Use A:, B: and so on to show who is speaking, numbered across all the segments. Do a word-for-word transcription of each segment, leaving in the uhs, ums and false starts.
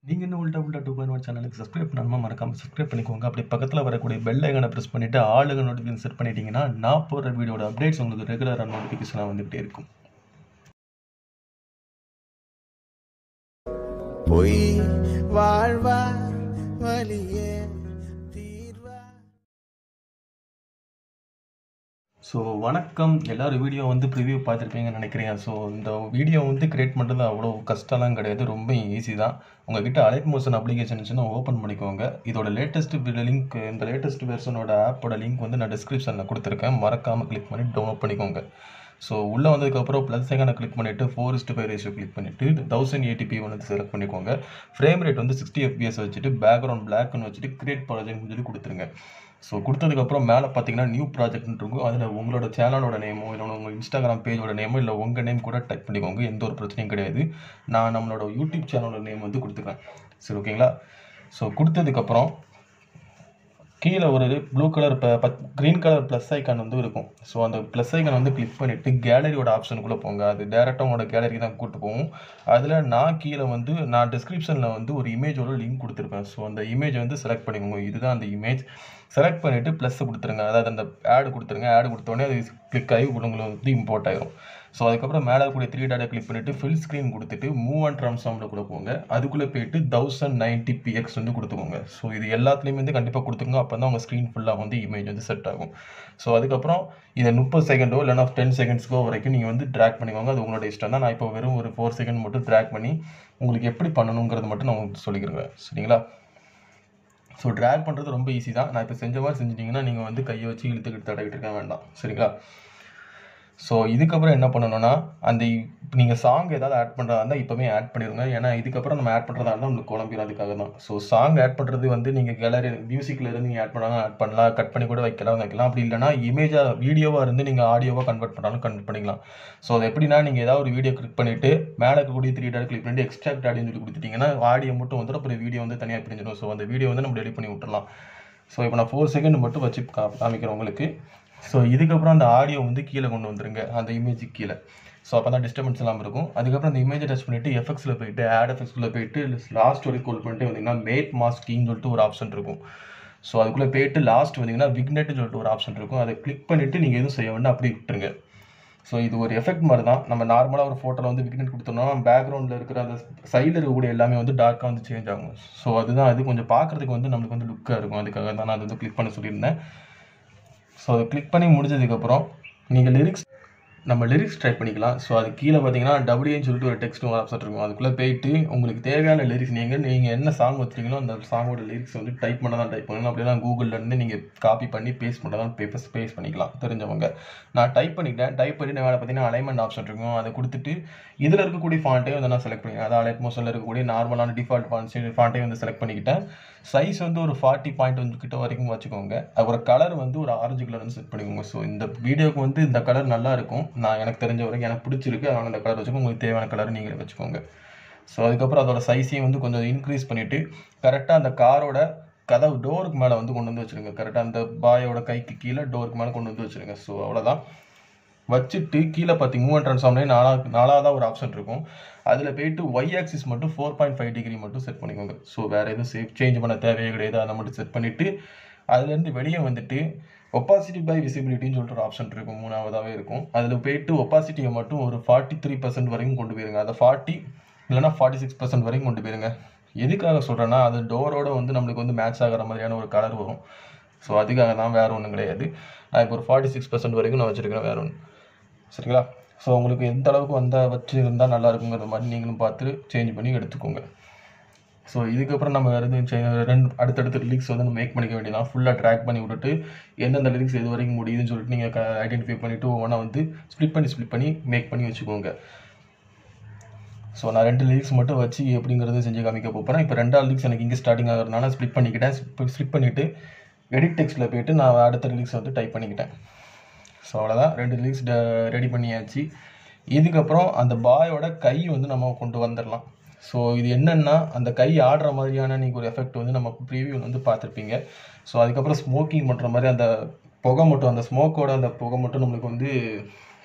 A: நீங்க இன்னும் Ulta Ulta two point one சேனலுக்கு சப்ஸ்கிரைப் பண்ணாம மறக்காம சப்ஸ்கிரைப் பண்ணிக்கோங்க. அப்படி பக்கத்தில் வரக்கூடிய பெல் ஐகானை ப்ரெஸ் பண்ணிட்டு ஆளுங்க நோட்டிஃபிகேஷன் செட் பண்ணிட்டீங்கன்னா நான் போடுற வீடியோட அப்டேட்ஸ் உங்களுக்கு ரெகுலராக நோட்டிஃபிகேஷனாக வந்துகிட்டே இருக்கும்.
B: பொய் வாழ்வா வலியே தீர்வா.
A: ஸோ வணக்கம், எல்லோரும் வீடியோ வந்து ப்ரிவியூ பார்த்துருப்பீங்கன்னு நினைக்கிறேன். ஸோ இந்த வீடியோ வந்து கிரியேட் பண்ணுறது அவ்வளோ கஷ்டம்லாம் கிடையாது, ரொம்ப ஈஸி தான். உங்ககிட்ட அலைட் மோஷன் அப்ளிகேஷன் இருந்துச்சுன்னா ஓப்பன் பண்ணிக்கோங்க. இதோட லேட்டஸ்ட் லிங்க், இந்த லேட்டஸ்ட் வெர்ஷனோட ஆப்போட லிங்க் வந்து நான் டிஸ்கிரிப்ஷனில் கொடுத்துருக்கேன், மறக்காமல் கிளிக் பண்ணி டவுன்லோட் பண்ணிக்கோங்க. ஸோ உள்ளே வந்ததுக்கப்புறம் ப்ளஸ் ஐகானை கிளிக் பண்ணிவிட்டு four is five ratio click பண்ணிவிட்டு தௌசண்ட் ஏடிபி வந்து செலக்ட் பண்ணிக்கோங்க. ஃப்ரேம் ரேட் வந்து சிக்ஸ்டி எஃப்பிஎஸ் வச்சுட்டு பேக்ரவுண்ட் பிளாக்னு வச்சுட்டு கிரியேட் ப்ராஜெக்ட்னு சொல்லி கொடுத்துருங்க. ஸோ கொடுத்ததுக்கப்புறம் மேலே பார்த்தீங்கன்னா நியூ ப்ராஜெக்ட்னு இருக்கும். அதில் உங்களோட சேனலோட நேமோ இல்லை உங்கள் இன்ஸ்டாகிராம் பேஜோட நேமோ இல்லை உங்கள் நேம் கூட டைப் பண்ணிக்கோங்க, எந்த ஒரு பிரச்சனையும் கிடையாது. நான் நம்மளோட யூடியூப் சேனலோட நேம் வந்து கொடுத்துக்கிறேன். சரி, ஓகேங்களா? ஸோ கொடுத்ததுக்கப்புறம் கீழே ஒரு ப்ளூ கலர் இப்போ க்ரீன் கலர் ப்ளஸ் ஐக்கான் வந்து இருக்கும். ஸோ அந்த ப்ளஸ் ஐக்கான் வந்து கிளிக் பண்ணிவிட்டு கேலரியோட ஆப்ஷனுக்குள்ளே போங்க. அது டேரெக்டாக உங்களோட கேலரி தான் கூப்பிட்டு போகும். அதில் நான் கீழே வந்து நான் டிஸ்கிரிப்ஷனில் வந்து ஒரு இமேஜோட லிங்க் கொடுத்துருப்பேன். ஸோ அந்த இமேஜை வந்து செலக்ட் பண்ணிக்கோங்க. இதுதான் அந்த இமேஜ். செலக்ட் பண்ணிவிட்டு ப்ளஸ் கொடுத்துருங்க, அதாவது அந்த ஆடு கொடுத்துருங்க. ஆடு கொடுத்தோடனே அது கிளிக் ஆகி உங்களுக்கு வந்து இம்போர்ட் ஆயிரும். ஸோ அதுக்கப்புறம் மேலே கூடிய த்ரீ டாட்டை கிளிக் பண்ணிவிட்டு ஃபில் ஸ்க்ரீன் கொடுத்துட்டு மூவ் அண்ட் ட்ரான்ஸ்ஃபார்மில் கூட போங்க. அதுக்குள்ளே போயிட்டு தௌசண்ட் நைன்ட்டி பிஎக்ஸ் வந்து கொடுத்துக்கோங்க. ஸோ இது எல்லாத்துலேயுமே வந்து கண்டிப்பாக கொடுத்துக்கோங்க, அப்போ தான் உங்கள் ஸ்க்ரீன் ஃபுல்லாக வந்து இமேஜ் வந்து செட் ஆகும். ஸோ அதுக்கப்புறம் இதை முப்பது செகண்டோ இல்லைனா டென் செகண்ட்ஸ்க்கோ வரைக்கும் நீங்கள் வந்து ட்ராக் பண்ணிக்கோங்க. அது உங்களோட இஷ்டம் தான். நான் இப்போ வெறும் ஒரு ஃபோர் செகண்ட் மட்டும் ட்ராக் பண்ணி உங்களுக்கு எப்படி பண்ணணுங்கிறது மட்டும் நான் உங்களுக்கு சொல்லிக்கிறேன், சரிங்களா? ஸோ ட்ராக் பண்ணுறது ரொம்ப ஈஸி தான். நான் இப்போ செஞ்ச மாதிரி செஞ்சிட்டிங்கன்னா நீங்கள் வந்து கையை வச்சு இழுத்துக்கிட்டு தடவிட்டு இருக்க வேண்டாம், சரிங்களா? ஸோ இதுக்கப்புறம் என்ன பண்ணணும்னா, அந்த நீங்கள் சாங் ஏதாவது ஆட் பண்ணுறதா இருந்தால் இப்போவே ஆட் பண்ணிடுங்க. ஏன்னா இதுக்கப்புறம் நம்ம ஆட் பண்ணுறதா இருந்தால் உங்களுக்கு குழம்பிடும், அதுக்காக தான். ஸோ சாங் ஆட் பண்ணுறது வந்து நீங்கள் கேலரி மியூசிக்கில் இருந்து நீங்கள் ஆட் பண்ணாலும் ஆட் பண்ணலாம், கட் பண்ணி கூட வைக்கலாம் வைக்கலாம் அப்படி இல்லைனா இமேஜாக வீடியோவாக இருந்து நீங்கள் ஆடியோவாக கன்வெர்ட் பண்ணாலும் கன்வெர்ட் பண்ணிக்கலாம். ஸோ அது எப்படின்னா, நீங்கள் ஏதாவது ஒரு வீடியோ கிளிக் பண்ணிவிட்டு மேலே இருக்கக்கூடிய த்ரீ டாட் கிளிக் பண்ணிட்டு எக்ஸ்ட்ராக்ட் ஆடியோன்னு சொல்லி கொடுத்துட்டிங்கன்னா ஆடியோ மட்டும் வந்துடும், அப்புறம் வீடியோ வந்து தனியாக பிரிஞ்சிடும். ஸோ அந்த வீடியோ வந்து நம்ம டெலிட் பண்ணி விட்டுறலாம். ஸோ இப்போ நான் ஃபோர் செகண்ட் மட்டும் வச்சு கா காமிக்கிறேன் உங்களுக்கு. ஸோ இதுக்கப்புறம் அந்த ஆடியோ வந்து கீழே கொண்டு வந்துருங்க, அந்த இமேஜுக்கு கீழே. ஸோ அப்போ தான் டிஸ்டர்பன்ஸ் இல்லாமல் இருக்கும். அதுக்கப்புறம் அந்த இமேஜை டச் பண்ணிவிட்டு எஃபெக்ட்ஸில் போயிட்டு ஆட் எஃபெக்ட்ஸில் போயிட்டு லாஸ்ட் வரைக்கும் கோல் பண்ணிட்டு வந்தீங்கன்னா மேட் மாஸ்கிங்னு சொல்லிட்டு ஒரு ஆப்ஷன் இருக்கும். ஸோ அதுக்குள்ளே போயிட்டு லாஸ்ட் வந்தீங்கன்னா விக்னெட்னு சொல்லிட்டு ஒரு ஆப்ஷன் இருக்கும். அதை கிளிக் பண்ணிவிட்டு நீங்கள் எதுவும் செய்ய வேண்டாம், அப்படி விட்டுருங்க. ஸோ இது ஒரு எஃபெக்ட் மாதிரி தான். நம்ம நார்மலாக ஒரு ஃபோட்டோவில் வந்து விக்னெட் கொடுத்தோம்னா பேக்ரவுண்டில் இருக்கிற அந்த சைடில் இருக்கக்கூடிய எல்லாமே வந்து டார்க்காக வந்து சேஞ்ச் ஆகும். ஸோ அதுதான், அது கொஞ்சம் பார்க்குறதுக்கு வந்து நம்மளுக்கு வந்து லுக்காக இருக்கும். அதுக்காக தான் நான் அது வந்து கிளிக் பண்ண சொல்லியிருந்தேன். ஸோ அதை கிளிக் பண்ணி முடிஞ்சதுக்கப்புறம் நீங்கள் லிரிக்ஸ் நம்ம லிரிக்ஸ் டைப் பண்ணிக்கலாம். ஸோ அது கீழே பார்த்தீங்கன்னா டபிள்யூன்னு சொல்லிட்டு ஒரு டெக்ஸ்ட் ஒரு ஆப்ஷன் இருக்கும். அதுக்குள்ளே போயிட்டு உங்களுக்கு தேவையான லிரிக்ஸ் நீங்கள் நீங்கள் என்ன சாங் வச்சுருக்கீங்களோ அந்த சாங்கோட லிரிக்ஸ் வந்து டைப் பண்ண தான் டைப் பண்ணணும். அப்படின்னா கூகுள்லேருந்து நீங்கள் காப்பி பண்ணி பேஸ்ட் பண்ண தான் பேப்பர்ஸ் பேஸ்ட் பண்ணிக்கலாம், தெரிஞ்சவங்க. நான் டைப் பண்ணிட்டேன். டைப் பண்ணி நான் பார்த்தீங்கன்னா அலைன்மெண்ட் ஆப்ஷன் இருக்கும், அதை கொடுத்துட்டு இதில் இருக்கக்கூடிய ஃபாண்ட்டையும் வந்து நான் செலக்ட் பண்ணிக்கிறேன். அதாவது அலைட் மோஷனில் இருக்கக்கூடிய நார்மலான டிஃபால்ட் ஃபாண்ட்ஸ் ஃபாண்ட்டையும் வந்து செலக்ட் பண்ணிக்கிட்டேன். சைஸ் வந்து ஒரு ஃபார்ட்டி பாயிண்ட் வந்து கிட்ட வரைக்கும் வச்சுக்கோங்க. அப்புறம் கலர் வந்து ஒரு ஆரஞ்சு கலர் வந்து செட் பண்ணிக்கோங்க. ஸோ இந்த வீடியோக்கு வந்து இந்த கலர் நல்லா இருக்கும், நான் எனக்கு தெரிஞ்ச வரைக்கும் எனக்கு பிடிச்சிருக்கு, அதனால் அந்த கலர் வச்சுக்கோங்க. உங்களுக்கு தேவையான கலர் நீங்களே வச்சுக்கோங்க. ஸோ அதுக்கப்புறம் அதோட சைஸையும் வந்து கொஞ்சம் இன்க்ரீஸ் பண்ணிவிட்டு கரெக்டாக அந்த காரோட கதவு டோருக்கு மேலே வந்து கொண்டு வந்து வச்சுருங்க. கரெக்டாக அந்த பாயோட கைக்கு கீழே டோருக்கு மேலே கொண்டு வந்து வச்சுருங்க. ஸோ அவ்வளோதான். வச்சுட்டு கீழே பார்த்தீங்க மூவ் அண்ட் ட்ரான்ஸ்ஃபார்ம்லேயே நாலாவது நாலாவதாக ஒரு ஆப்ஷன் இருக்கும். அதில் போயிட்டு ஒய் ஆக்சிஸ் மட்டும் ஃபோர் பாயிண்ட் ஃபைவ் டிகிரி மட்டும் செட் பண்ணிக்கோங்க. ஸோ வேறு எதுவும் சேவ் சேஞ்ச் பண்ண தேவையே கிடையாது. அதை மட்டும் செட் பண்ணிவிட்டு அதுலேருந்து வெளியே வந்துட்டு ஒப்பாசிட்டி பை விசிபிலிட்டின்னு சொல்லிட்டு ஒரு ஆப்ஷன் இருக்கும், மூணாவதாகவே இருக்கும். அதில் போயிட்டு ஒப்பாசிட்டியை மட்டும் ஒரு ஃபார்ட்டி த்ரீ பர்சன்ட் வரைக்கும் கொண்டு போயிருங்க. அதை ஃபார்ட்டி இல்லைனா ஃபார்ட்டி சிக்ஸ் பர்சன்ட் வரைக்கும் கொண்டு போயிருங்க. எதுக்காக சொல்கிறேன்னா, அது டோரோட வந்து நம்மளுக்கு வந்து மேட்ச் ஆகிற மாதிரியான ஒரு கலர் வரும். ஸோ அதுக்காக தான், வேறு ஒன்றும் கிடையாது. நான் இப்போ ஒரு ஃபார்ட்டி சிக்ஸ் பர்சன்ட் வரைக்கும் நான் வச்சுருக்கேன், வேறு ஒன்று, சரிங்களா? ஸோ உங்களுக்கு எந்த அளவுக்கு வந்தால் வச்சு இருந்தால் நல்லா இருக்குங்கிற மாதிரி நீங்களும் பார்த்து சேஞ்ச் பண்ணி எடுத்துக்கோங்க. ஸோ இதுக்கப்புறம் நம்ம வேறு எதுவும் ரெண்டு அடுத்தடுத்த லிரிக்ஸ் வந்து நம்ம மேக் பண்ணிக்க வேண்டியதான். ஃபுல்லாக ட்ராக் பண்ணி விட்டுட்டு எந்தெந்த லிரிக்ஸ் எது வரைக்கும் முடியுதுன்னு சொல்லிட்டு நீங்கள் ஐடென்டிஃபை பண்ணிவிட்டு ஒவ்வொன்றா வந்து ஸ்ப்ளிட் பண்ணி ஸ்ப்ளிட் பண்ணி மேக் பண்ணி வச்சுக்கோங்க. ஸோ நான் ரெண்டு லிரிக்ஸ் மட்டும் வச்சு எப்படிங்கிறது செஞ்சு காமிக்க போகிறேன். இப்போ ரெண்டாவது லிரிக்ஸ் எனக்கு இங்கே ஸ்டார்டிங் ஆகிறதுனால ஸ்ப்ளிட் பண்ணிக்கிட்டேன். ஸ்ப்ளிட் பண்ணிவிட்டு எடிட் டெக்ஸ்ட்டில் போய்ட்டு நான் அடுத்த லிரிக்ஸ் வந்து டைப் பண்ணிக்கிட்டேன். ஸோ அவ்வளோதான், ரெண்டு லிரிக்ஸ் ரெடி பண்ணியாச்சு. இதுக்கப்புறம் அந்த பாயோட கை வந்து நம்ம கொண்டு வந்துடலாம். ஸோ இது என்னென்னா, அந்த கை ஆடுற மாதிரியான நீங்கள் ஒரு எஃபெக்ட் வந்து நம்ம ப்ரீவியூவில் வந்து பார்த்துருப்பீங்க. ஸோ அதுக்கப்புறம் ஸ்மோக்கிங் பண்ணுற மாதிரி அந்த புகை மட்டும், அந்த ஸ்மோக்கோட அந்த புகை மட்டும் நம்மளுக்கு வந்து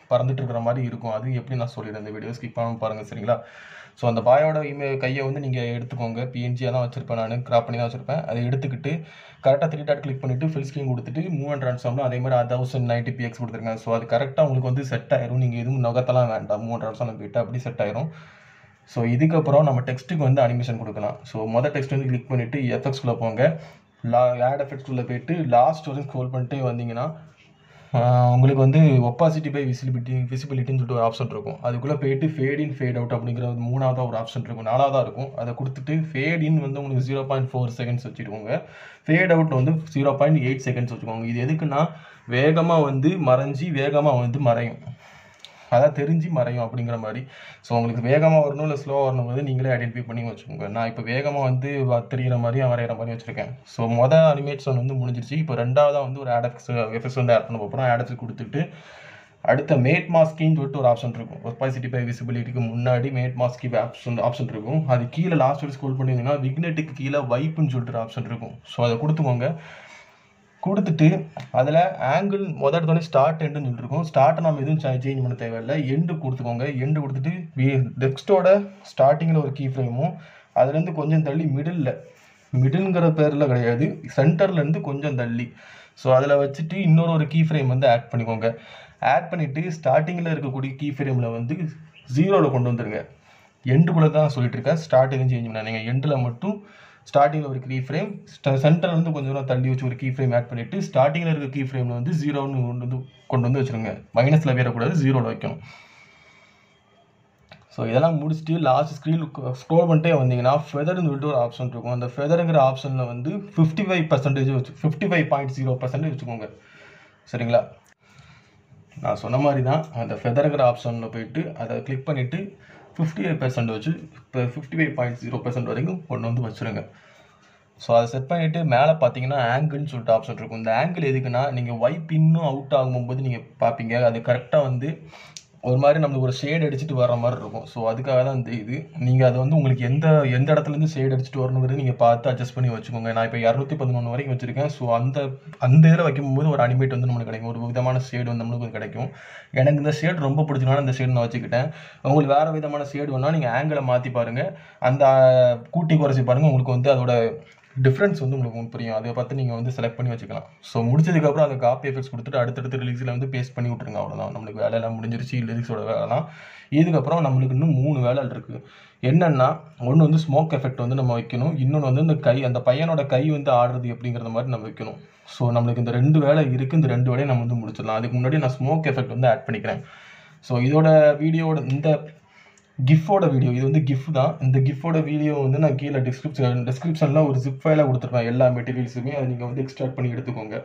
A: பறந்துட்டு இருக்கிற மாதிரி இருக்கும். அது எப்படி நான் சொல்லிடுறேன், இந்த வீடியோ ஸ்கிப் பண்ணாமல் பாருங்கள் சரிங்களா. ஸோ அந்த பாயோட இமே கையை வந்து நீங்கள் எடுத்துக்கோங்க. பிஎன்ஜியாக தான் வச்சுருப்பேன், நான் கிராப் பண்ணி தான் வச்சுருப்பேன். அதை எடுத்துக்கிட்டு கரெக்டாக த்ரீ டாட் கிளிக் பண்ணிவிட்டு ஃபில் ஸ்க்ரீன் கொடுத்துட்டு மூவ் அண்ட் ட்ரான்ஸ்ஃபார்ம்னா அதே மாதிரி தௌசண்ட் நைன்ட்டி பிஎக்ஸ் கொடுத்துருங்க. ஸோ அது கரெக்டாக உங்களுக்கு வந்து செட் ஆயிரும். நீங்கள் எதுவும் நகத்தலாம் வேண்டாம், மூவ் அண்ட் ட்ரான்ஸ்ஃபார்ம் போயிட்டு அப்படி செட் ஆயிரும். ஸோ இதுக்கப்புறம் நம்ம டெக்ஸ்ட்டுக்கு வந்து அனிமேஷன் கொடுக்கலாம். ஸோ மொதல் டெக்ஸ்ட் வந்து கிளிக் பண்ணிவிட்டு எஃபெக்ட்ஸ்குள்ளே போங்க. லா ஆட் எஃபெக்ட்ஸ்குள்ளே போயிட்டு லாஸ்ட் வரைக்கும் ஸ்க்ரோல் பண்ணிட்டு வந்தீங்கன்னா உங்களுக்கு வந்து ஒப்பாசிட்டி பை விசிபிலிட்டி விசிபிலிட்டின்னு சொல்லிட்டு ஒரு ஆப்ஷன் இருக்கும். அதுக்குள்ளே போயிட்டு ஃபேட் இன் ஃபேட் அவுட் அப்படிங்கிற மூணாவதாக ஒரு ஆப்ஷன் இருக்கும், நாலாவதாக இருக்கும். அதை கொடுத்துட்டு ஃபேட் இன் வந்து உங்களுக்கு ஜீரோ பாயிண்ட் ஃபோர் செகண்ட்ஸ் வச்சுருக்கோங்க. ஃபேட் அவுட் வந்து ஜீரோ பாயிண்ட் எயிட் செகண்ட்ஸ் வச்சுக்கோங்க. இது எதுக்குன்னா வேகமாக வந்து மறைஞ்சி வேகமாக வந்து மறையும், அதான் தெரிஞ்சு மறையும் அப்படிங்கிற மாதிரி. ஸோ உங்களுக்கு வேகமாக வரணும் இல்லை ஸ்லோவாக வரணும் போது நீங்களே ஐடென்டிஃபை பண்ணி வச்சுக்கோங்க. நான் இப்போ வேகமாக வந்து தெரிகிற மாதிரி வரைகிற மாதிரி வச்சுருக்கேன். ஸோ மொதல் அனிமேஷன் வந்து முடிஞ்சிருச்சு. இப்போ ரெண்டாவதாக வந்து ஒரு ஆட் எஃபெக்ட்ஸ் எஃபெக்ட்ஸ் வந்து ஆட் பண்ண போகிறோம். ஆட் எஃபெக்ட்ஸ் கொடுத்துட்டு அடுத்த மேட் மாஸ்கின்னு சொல்லிட்டு ஒரு ஆப்ஷன் இருக்கும். ஒப்பாசிட்டி பை விசிபிலிட்டிக்கு முன்னாடி மேட் மாஸ்கி ஆப்ஷன் ஆப்ஷன் இருக்கும். அது கீழே லாஸ்ட் வரை ஸ்க்ரோல் பண்ணியிருந்தீங்கன்னா விக்னெட்டுக்கு கீழே வைப்புன்னு சொல்லிட்டு ஒரு ஆப்ஷன் இருக்கும். ஸோ அதை கொடுத்துக்கோங்க. கொடுத்துட்டு அதில் ஆங்கிள் முதல் எடுத்தோடனே ஸ்டார்ட் எண்டுன்னு சொல்லியிருக்கோம். ஸ்டார்ட்டை நம்ம எதுவும் சேஞ்ச் பண்ண தேவையில்லை, எண்டு கொடுத்துக்கோங்க. எண்டு கொடுத்துட்டு டெக்ஸ்ட்டோட ஸ்டார்டிங்கில் ஒரு கீ ஃப்ரேமும் அதுலேருந்து கொஞ்சம் தள்ளி மிடில் மிடில்ங்கிற பேரில் கிடையாது, சென்டர்லேருந்து கொஞ்சம் தள்ளி. ஸோ அதில் வச்சுட்டு இன்னொரு ஒரு கீ ஃப்ரேம் வந்து ஆட் பண்ணிக்கோங்க. ஆட் பண்ணிவிட்டு ஸ்டார்டிங்கில் இருக்கக்கூடிய கீ ஃப்ரேமில் வந்து ஜீரோவில் கொண்டு வந்துடுங்க. எண்டுக்குள்ளே தான் சொல்லிட்டு இருக்கேன், ஸ்டார்ட் எதுவும் சேஞ்ச் பண்ண நீங்கள் எண்டில் மட்டும் ஸ்டார்டிங்கில் ஒரு கீ ஃப்ரேம் சென்டரில் வந்து கொஞ்சம் தூரம் தள்ளி வச்சு ஒரு கீ ஃப்ரேம் ஆட் பண்ணிவிட்டு ஸ்டார்டிங்கில் இருக்க கீ ஃப்ரேமில் வந்து ஜீரோன்னு கொண்டு வந்து கொண்டு வந்து வச்சுருங்க. மைனஸில் வேறக்கூடாது, ஜீரோவில் வைக்கணும். ஸோ இதெல்லாம் முடிச்சுட்டு லாஸ்ட் ஸ்க்ரீன் ஸ்க்ரோல் பண்ணிட்டே வந்தீங்கன்னா ஃபெதர்னு சொல்லிட்டு ஒரு ஆப்ஷன் இருக்கும். அந்த ஃபெதருங்கிற ஆப்ஷனில் வந்து ஃபிஃப்டி ஃபைவ் பர்சன்டேஜ் வச்சு fifty five point zero percentage வச்சுக்கோங்க சரிங்களா. நான் சொன்ன மாதிரி தான் அந்த ஃபெதருங்கிற ஆப்ஷனில் போயிட்டு அதை கிளிக் பண்ணிவிட்டு ஃபிஃப்டி ஃபைவ் பர்சன்ட் வச்சு இப்போ fifty five point zero percent வரைக்கும் கொண்டு வந்து வச்சுருங்க. ஸோ அதை செட் பண்ணிவிட்டு மேலே பார்த்தீங்கன்னா ஆங்கிள்னு சொல்லிட்டு ஆப்ஷன் இருக்கும். இந்த ஆங்கிள் எதுக்குன்னா நீங்கள் வைப் இன்னும் அவுட் ஆகும்போது நீங்கள் பார்ப்பீங்க, அது கரெக்டாக வந்து ஒரு மாதிரி நம்மளுக்கு ஒரு ஷேட் அடிச்சுட்டு வர மாதிரி இருக்கும். ஸோ அதுக்காக தான் இந்த இது. நீங்கள் அதை வந்து உங்களுக்கு எந்த எந்த இடத்துலேருந்து ஷேட் அடிச்சுட்டு வரணுங்கிறது நீங்கள் பார்த்து அட்ஜஸ்ட் பண்ணி வச்சுக்கோங்க. நான் இப்போ இரநூத்தி பதினொன்று வரைக்கும் வச்சுருக்கேன். ஸோ அந்த அந்த இதில் வைக்கும்போது ஒரு அனிமேட் வந்து நம்மளுக்கு கிடைக்கும், ஒரு விதமான ஷேடு வந்து நம்மளுக்கு கிடைக்கும். எனக்கு இந்த ஷேட் ரொம்ப பிடிச்சனால இந்த ஷேடு நான் வச்சுக்கிட்டேன். உங்களுக்கு வேறு விதமான ஷேடு வேணால் நீங்கள் ஆங்கிளை மாற்றி பாருங்கள், அந்த கூட்டி குறைச்சி பாருங்கள், உங்களுக்கு வந்து அதோட டிஃப்ரென்ஸ் வந்து உங்களுக்கு புரியும். அதை பார்த்து நீங்கள் வந்து செலக்ட் பண்ணி வச்சுக்கலாம். ஸோ முடிச்சதுக்கப்புறம் அந்த காப்பி எஃபெக்ட்ஸ் கொடுத்துட்டு அடுத்தடுத்து லிரிக்ஸில் வந்து பேஸ்ட் பண்ணி விட்ருங்க. அவ்வளோதான், நம்மளுக்கு வேலையெல்லாம் முடிஞ்சிருச்சு லிரிக்ஸோட வேலைலாம். இதுக்கப்புறம் நம்மளுக்கு இன்னும் மூணு வேலை இருக்குது. என்னென்னா ஒன்று வந்து ஸ்மோக் எஃபெக்ட் வந்து நம்ம வைக்கணும், இன்னொன்று வந்து இந்த கை அந்த பையனோட கை வந்து ஆடுறது எப்படிங்கிற மாதிரி நம்ம வைக்கணும். ஸோ நம்மளுக்கு இந்த ரெண்டு வேலை இருக்குது, இந்த ரெண்டு வேலையை நம்ம வந்து முடிச்சிடலாம். அதுக்கு முன்னாடி நான் ஸ்மோக் எஃபெக்ட் வந்து ஆட் பண்ணிக்கிறேன். ஸோ இதோட வீடியோட இந்த கிஃபோட வீடியோ, இது வந்து கிஃப் தான். இந்த கிஃபோட வீடியோ வந்து நான் கீழே டிஸ்கிரிப்ஷன் டிஸ்கிரிப்ஷனில் ஒரு ஜிப் ஃபைலாக கொடுத்துருப்பேன், எல்லா மெட்டீரியல்ஸுமே. அதை நீங்கள் வந்து எக்ஸ்ட்ராக்ட் பண்ணி எடுத்துக்கோங்க.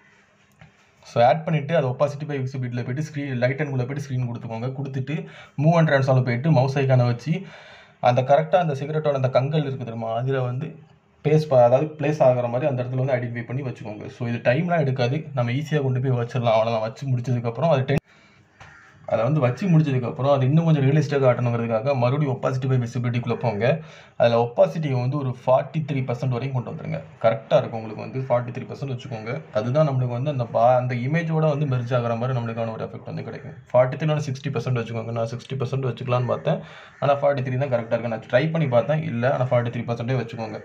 A: ஸோ ஆட் பண்ணிவிட்டு அதை ஒப்பாசிட்டி பை விசிபிலிட்டியில் போய்ட்டு ஸ்க்ரீன் லைட் அண்ட் போய்ட்டு ஸ்க்ரீன் கொடுத்துக்கோங்க. கொடுத்துட்டு மூவ் அண்ட் ட்ரான்ஸ்ஃபார்மில் போய்ட்டு மவுஸ் ஐக்கானை வச்சு அந்த கரெக்டாக அந்த சிகரெட்டோட அந்த கங்கல் இருக்குது தெரியுமா, அதில் வந்து பேஸ் அதாவது பிளேஸ் ஆகிற மாதிரி அந்த இடத்துல வந்து ஐடென்டிஃபை பண்ணி வச்சுக்கோங்க. ஸோ இது டைம்லாம் எடுக்காது, நம்ம ஈஸியாக கொண்டு போய் வச்சிடலாம். அவ்வளோதான். வச்சு முடிச்சதுக்கப்புறம் அது டென் அதை வந்து வச்சு முடிச்சதுக்கப்புறம் அது இன்னும் கொஞ்சம் ரியலிஸ்டாக காட்டணுங்கிறதுக்காக மறுபடியும் ஒப்பாசிட்டி பை விசிபிலிட்டிக்குள்ளே போங்க. அதில் ஒப்பாசிட்டியை வந்து ஒரு ஃபார்ட்டி த்ரீ பர்சன்ட் வரைக்கும் கொண்டு வந்துருங்க. கரெக்டாக இருக்கும் உங்களுக்கு வந்து ஃபார்ட்டி த்ரீ பர்சன்ட் வச்சுக்கோங்க. அதுதான் நம்மளுக்கு வந்து அந்த பா அந்த இமேஜோட வந்து மெர்ஜ் ஆகிற மாதிரி நம்மளுக்கான ஒரு எஃபெக்ட் வந்து கிடைக்கும். ஃபார்ட்டி த்ரீ சிக்ஸ்டி பர்சன்ட் வச்சுக்கோங்க. நான் சிக்ஸ்டி பர்சன்ட் வச்சுக்கலான்னு பார்த்தேன், ஆனால் ஃபார்ட்டி த்ரீ தான் கரெக்டாக இருக்குது. நான் ட்ரை பண்ணி பார்த்தேன், இல்லை, ஆனால் ஃபார்ட்டி த்ரீ பர்சன்டே வச்சுக்கோங்க.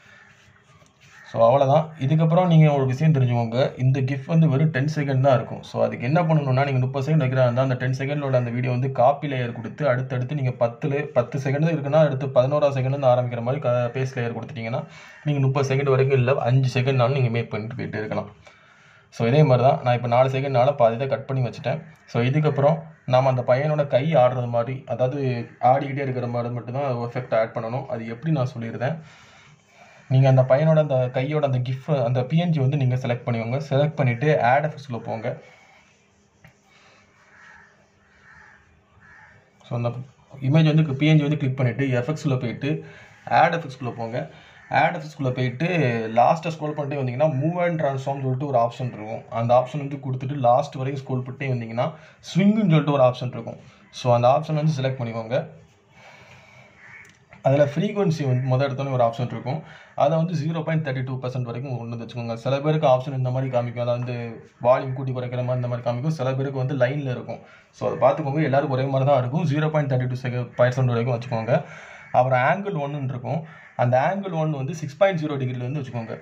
A: ஸோ அவ்வளோதான். இதுக்கப்புறம் நீங்கள் ஒரு விஷயம் தெரிஞ்சுக்கோங்க, இந்த கிஃப் வந்து வெறும் டென் செகண்ட் தான் இருக்கும். ஸோ அதுக்கு என்ன பண்ணணும்னா, நீங்கள் முப்பது செகண்ட் வைக்கிறா இருந்தால் அந்த டென் செகண்டோட அந்த வீடியோ வந்து காப்பி லேயர் கொடுத்து அடுத்தடுத்து நீங்கள் பத்தில் பத்து செகண்ட் தான் இருக்குன்னா அடுத்து பதினோரா செகண்ட் ஆரம்பிக்கிற மாதிரி க பேஸ் லேயர் கொடுத்துட்டிங்கன்னா நீங்கள் முப்பது செகண்ட் வரைக்கும் இல்லை அஞ்சு செகண்ட்னாலும் நீங்கள் மேக் பண்ணிட்டு போயிட்டு இருக்கலாம். ஸோ இதே மாதிரி தான் நான் இப்போ நாலு செகண்ட்னால பாதி தான் கட் பண்ணி வச்சுட்டேன். ஸோ இதுக்கப்புறம் நாம் அந்த பையனோட கை ஆடுறது மாதிரி, அதாவது ஆடிக்கிட்டே இருக்கிற மாதிரி மட்டும்தான் எஃபெக்ட் ஆட் பண்ணணும். அது எப்படி நான் சொல்லியிருந்தேன். நீங்கள் அந்த பையனோட அந்த கையோட அந்த கிஃப் அந்த பிஎன்ஜி வந்து நீங்கள் செலக்ட் பண்ணிக்கோங்க. செலக்ட் பண்ணிவிட்டு ஆட் எஃபெக்ட்ஸில் போங்க. ஸோ அந்த இமேஜ் வந்து பிஎன்ஜி வந்து கிளிக் பண்ணிவிட்டு எஃபெக்ட்ஸில் போயிட்டு ஆட் எஃபெக்ட்ஸ்குள்ளே போங்க. ஆட் எஃபெக்ட்ஸ்குள்ளே போயிட்டு லாஸ்ட்டை ஸ்க்ரோல் பண்ணிட்டே வந்தீங்கன்னா மூவ் அண்ட் ட்ரான்ஸ்ஃபார்ம் சொல்லிட்டு ஒரு ஆப்ஷன் இருக்கும். அந்த ஆப்ஷன் வந்து கொடுத்துட்டு லாஸ்ட் வரைக்கும் ஸ்க்ரோல் பண்ணிட்டே வந்தீங்கன்னா ஸ்விங்குன்னு சொல்லிட்டு ஒரு ஆப்ஷன் இருக்கும். ஸோ அந்த ஆப்ஷன் வந்து செலக்ட் பண்ணிக்கோங்க. அதில் ஃப்ரீக்வன்சி வந்து மொதல் எடுத்தோன்னே ஒரு ஆப்ஷன் இருக்கும். அதை வந்து zero point thirty two percent வரைக்கும் கொண்டு வந்து வச்சுக்கோங்க. சில பேருக்கு ஆப்ஷன் இந்த மாதிரி காமிக்கும், அதாவது வந்து வால்யூம் கூட்டி குறைக்கிற மாதிரி இந்த மாதிரி காமிக்கும். சில பேருக்கு வந்து லைனில் இருக்கும். ஸோ அதை பார்த்துக்கோங்க. எல்லாருக்கும் ஒரே மாதிரி தான் இருக்கும். Zero point thirty two sec percent வரைக்கும் வச்சுக்கோங்க. அப்புறம் ஆங்கிள் ஒன்றுன்னு இருக்கும். அந்த ஆங்கிள் ஒன் வந்து சிக்ஸ் பாயிண்ட் ஜீரோ டிகிரிலேருந்து வச்சுக்கோங்க.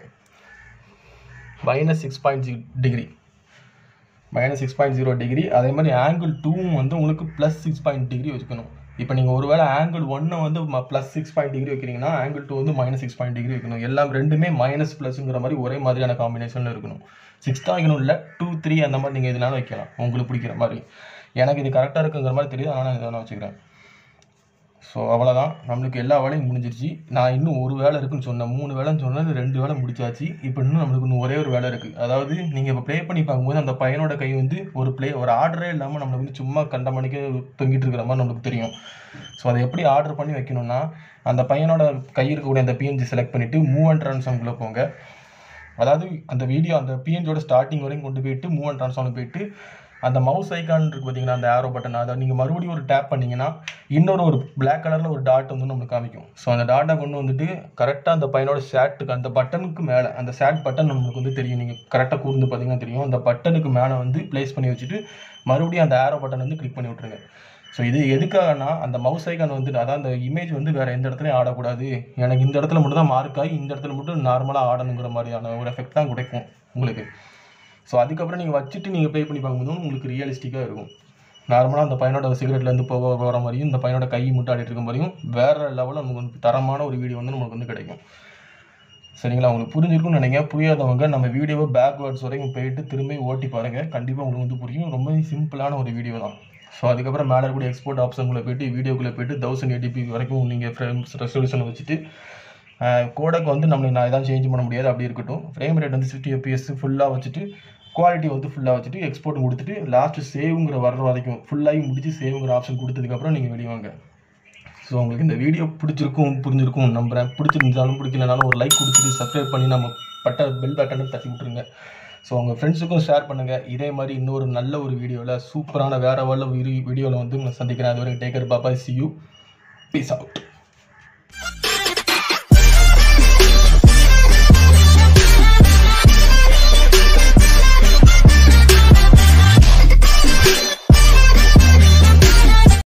A: மைனஸ் சிக்ஸ் பாயிண்ட் ஜி degree minus six point zero degree. அதே மாதிரி ஆங்கிள் டூவும் வந்து உங்களுக்கு ப்ளஸ் சிக்ஸ் பாயிண்ட் டிகிரி வச்சுக்கணும். இப்போ நீங்கள் ஒரு வேளை ஆங்கிள் ஒன்னை வந்து ப்ளஸ் சிக்ஸ் பாயிண்ட் டிகிரி வைக்கிறீங்கன்னா ஆங்கிள் டூ வந்து மைனஸ் சிக்ஸ் பாயிண்ட் டிகிரி வைக்கணும். எல்லாம் ரெண்டுமே மைனஸ் ப்ளஸ்ங்கிற மாதிரி ஒரே மாதிரியான காம்பினேஷனில் இருக்கணும். சிக்ஸ் தான் வைக்கணும், இல்லை டூ த்ரீ அந்த மாதிரி நீங்கள் எதுனாலும் வைக்கலாம், உங்களுக்கு பிடிக்கிற மாதிரி. எனக்கு இது கரெக்டாக இருக்குங்கிற மாதிரி தெரியுது, ஆனால் இதை நான் வச்சுக்கிறேன். ஸோ அவ்வளோதான், நம்மளுக்கு எல்லா வேலையும் முடிஞ்சிருச்சு. நான் இன்னும் ஒரு வேலை இருக்குன்னு சொன்னேன், மூணு வேலைன்னு சொன்னது ரெண்டு வேலை முடிச்சாச்சு. இப்போ இன்னும் நம்மளுக்கு இன்னும் ஒரே ஒரு வேலை இருக்குது. அதாவது நீங்கள் இப்போ ப்ளே பண்ணி பார்க்கும்போது அந்த பையனோட கை வந்து ஒரு ப்ளே ஒரு ஆர்டரே இல்லாமல் நம்மளுக்கு வந்து சும்மா கண்ட மணிக்கு தொங்கிட்டு இருக்கிற மாதிரி நம்மளுக்கு தெரியும். ஸோ அதை எப்படி ஆர்டர் பண்ணி வைக்கணும்னா, அந்த பையனோட கை இருக்கக்கூடிய அந்த பிஎன்ஜி செலக்ட் பண்ணிவிட்டு மூவ் அண்ட் ட்ரான்ஸ்ஃபார்ம்குள்ளே போங்க. அதாவது அந்த வீடியோ அந்த பிஎன்ஜியோட ஸ்டார்டிங் வரைக்கும் கொண்டு போயிட்டு மூவ் அண்ட் ட்ரான்ஸ்ஃபார்ம் போயிட்டு அந்த மவுஸ் ஐக்கான் இருக்குது பார்த்தீங்கன்னா, அந்த ஆரோ பட்டன், அதை நீங்கள் மறுபடியும் ஒரு டேப் பண்ணிங்கன்னா இன்னொரு ஒரு பிளாக் கலரில் ஒரு டாட் வந்து நம்மளுக்கு காமிக்கும். ஸோ அந்த டாட்டை கொண்டு வந்துட்டு கரெக்டாக அந்த பையனோட ஷேட்டுக்கு அந்த பட்டனுக்கு மேலே, அந்த ஷேட் பட்டன் நம்மளுக்கு வந்து தெரியும், நீங்கள் கரெக்டாக கூர்ந்து பார்த்தீங்கன்னா தெரியும், அந்த பட்டனுக்கு மேலே வந்து ப்ளேஸ் பண்ணி வச்சுட்டு மறுபடியும் அந்த ஆரோ பட்டன் வந்து கிளிக் பண்ணி விட்ருங்க. ஸோ இது எதுக்காகனா, அந்த மவுஸ் ஐக்கான் வந்து அதான் அந்த இமேஜ் வந்து வேறு எந்த இடத்துலையும் ஆடக்கூடாது, எனக்கு இந்த இடத்துல மட்டும் தான் மார்க் ஆகி இந்த இடத்துல மட்டும் நார்மலாக ஆடணுங்கிற மாதிரியான ஒரு எஃபெக்ட் தான் கிடைக்கும் உங்களுக்கு. ஸோ அதுக்கப்புறம் நீங்கள் வச்சுட்டு நீங்கள் ப்ளே பண்ணி பார்க்கும்போது உங்களுக்கு ரியலிஸ்டிக்காக இருக்கும். நார்மலாக அந்த பையனோட சிகரெட்லேருந்து போக போகிற மாதிரியும் இந்த பையனோட கை முட்டாடிட்டு இருக்க மாதிரியும் வேறு லெவலில் நமக்கு வந்து தரமான ஒரு வீடியோ வந்து நமக்கு வந்து கிடைக்கும். சரிங்களா, உங்களுக்கு புரிஞ்சிருக்கும்னு நினைக்கிறேன். புரியாதவங்க நம்ம வீடியோவை பேக்வேர்ட்ஸ் வரைக்கும் போயிட்டு திரும்பி ஓட்டி பாருங்கள், கண்டிப்பாக உங்களுக்கு வந்து புரியும். ரொம்ப சிம்பிளான ஒரு வீடியோ தான். ஸோ அதுக்கப்புறம் மேலே இருக்கக்கூடிய எக்ஸ்போர்ட் ஆப்ஷனுக்குள்ளே போய்ட்டு வீடியோக்குள்ளே போய்ட்டு தௌசண்ட் எயிட்டிபி வரைக்கும் நீங்கள் ஃப்ரேம்ஸ் ரெசல்யூஷன் வச்சுட்டு கோடக்கு வந்து நம்மளுக்கு நான் எதாவது சேஞ்ச் பண்ண முடியாது, அப்படி இருக்கட்டும். ஃப்ரேம் ரேட் வந்து சிக்ஸ்டி எஃப்பிஎஸ் ஃபுல்லாக வச்சுட்டு குவாலிட்டி வந்து ஃபுல்லாக வச்சுட்டு எக்ஸ்போர்ட் கொடுத்துட்டு லாஸ்ட்டு சேவுங்கிற வர்ற வரைக்கும் ஃபுல்லாகி முடிச்சு சேவுங்கிற ஆப்ஷன் கொடுத்ததுக்கப்புறம் நீங்கள் வெளியே வாங்க. ஸோ உங்களுக்கு இந்த வீடியோ பிடிச்சிருக்கும் புரிஞ்சிருக்கும் நம்புகிறேன். பிடிச்சிருந்தாலும் பிடிக்கலனாலும் ஒரு லைக் கொடுத்துட்டு சப்ஸ்கிரைப் பண்ணி நம்ம பட்ட பெல் பட்டனை தட்டி விட்ருங்க. ஸோ உங்கள் ஃப்ரெண்ட்ஸுக்கும் ஷேர் பண்ணுங்கள். இதே மாதிரி இன்னொரு நல்ல ஒரு வீடியோவில் சூப்பரான வேறு வேறு வீடியோவில் வந்து உங்களை சந்திக்கிறேன். அது வரைக்கும் take care, bye, see you, peace out.